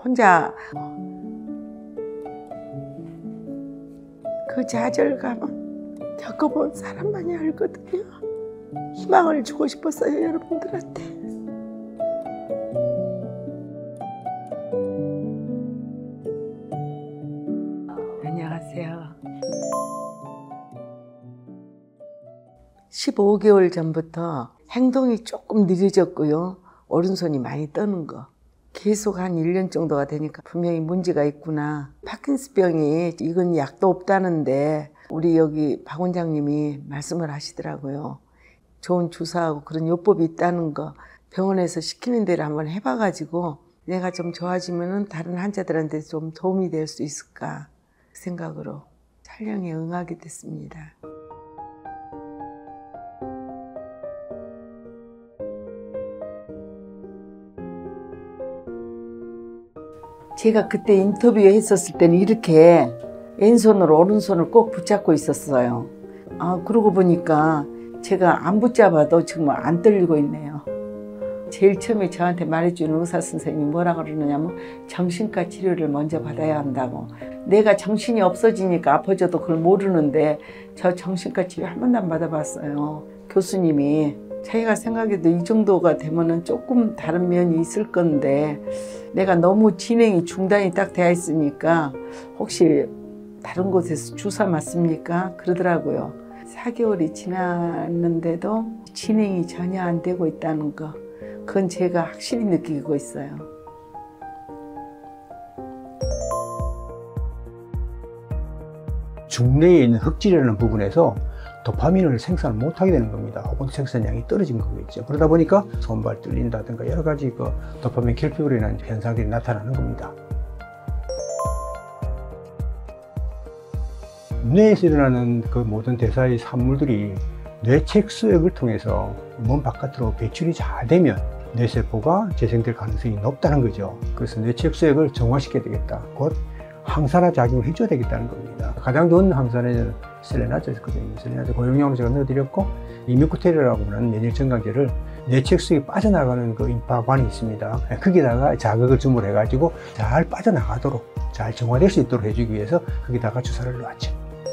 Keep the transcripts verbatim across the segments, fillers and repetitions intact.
혼자 그 좌절감은 겪어본 사람만이 알거든요. 희망을 주고 싶었어요, 여러분들한테. 안녕하세요. 십오 개월 전부터 행동이 조금 느려졌고요. 오른손이 많이 떠는 거. 계속 한 일 년 정도가 되니까 분명히 문제가 있구나. 파킨슨병이 이건 약도 없다는데 우리 여기 박 원장님이 말씀을 하시더라고요. 좋은 주사하고 그런 요법이 있다는 거 병원에서 시키는 대로 한번 해봐가지고 내가 좀 좋아지면은 다른 환자들한테 좀 도움이 될 수 있을까 그 생각으로 촬영에 응하게 됐습니다. 제가 그때 인터뷰 했었을 때는 이렇게 왼손으로 오른손을 꼭 붙잡고 있었어요. 아, 그러고 보니까 제가 안 붙잡아도 정말 안 떨리고 있네요. 제일 처음에 저한테 말해주는 의사 선생님이 뭐라 그러느냐면 정신과 치료를 먼저 받아야 한다고. 내가 정신이 없어지니까 아파져도 그걸 모르는데 저 정신과 치료 한 번도 안 받아봤어요. 교수님이 자기가 생각해도 이 정도가 되면은 조금 다른 면이 있을 건데 내가 너무 진행이 중단이 딱 되어 있으니까 혹시 다른 곳에서 주사 맞습니까? 그러더라고요. 사 개월이 지났는데도 진행이 전혀 안 되고 있다는 거, 그건 제가 확실히 느끼고 있어요. 중뇌에 있는 흑질이라는 부분에서 도파민을 생산을 못하게 되는 겁니다. 혹은 생산량이 떨어진 거겠죠. 그러다 보니까 손발 떨린다든가 여러 가지 그 도파민 결핍으로 현상들이 나타나는 겁니다. 뇌에서 일어나는 그 모든 대사의 산물들이 뇌책수액을 통해서 몸 바깥으로 배출이 잘 되면 뇌세포가 재생될 가능성이 높다는 거죠. 그래서 뇌책수액을 정화시켜야 되겠다. 곧 항산화 작용을 해줘야 되겠다는 겁니다. 가장 좋은 항산화제는 셀레나제거든요. 셀레나제 고용량으로 제가 넣어드렸고, 이뮤코테리라고 하는 면역 증강제를 뇌책수액이 빠져나가는 그 임파관이 있습니다. 거기다가 자극을 주물해 가지고 잘 빠져나가도록, 잘 정화될 수 있도록 해주기 위해서 거기다가 주사를 놓았죠.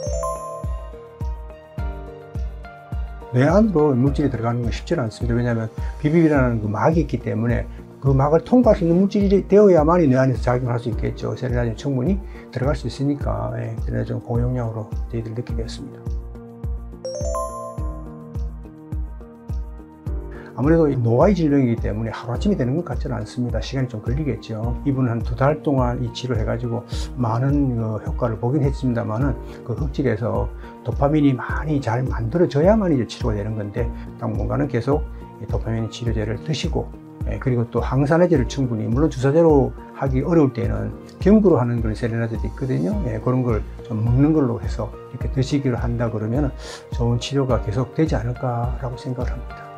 뇌 안으로 물질이 들어가는 건 쉽지 않습니다. 왜냐하면 비비비라는 그 막이 있기 때문에 그 막을 통과할 수 있는 물질이 되어야만이 뇌 안에서 작용할 수 있겠죠. 세레나제는 충분히 들어갈 수 있으니까 예, 세레나제 좀 고용량으로 저희들 넣게 됐습니다. 아무래도 노화의 질병이기 때문에 하루아침이 되는 것 같지는 않습니다. 시간이 좀 걸리겠죠. 이분은 한 두 달 동안 이 치료를 해가지고 많은 그 효과를 보긴 했습니다만은 그 흑질에서 도파민이 많이 잘 만들어져야만 이제 치료가 되는 건데, 당분간은 계속 도파민 치료제를 드시고, 예, 그리고 또 항산화제를 충분히, 물론 주사제로 하기 어려울 때는 경구로 하는 그런 셀레나제도 있거든요. 예, 그런 걸 좀 먹는 걸로 해서 이렇게 드시기를 한다 그러면 좋은 치료가 계속 되지 않을까라고 생각을 합니다.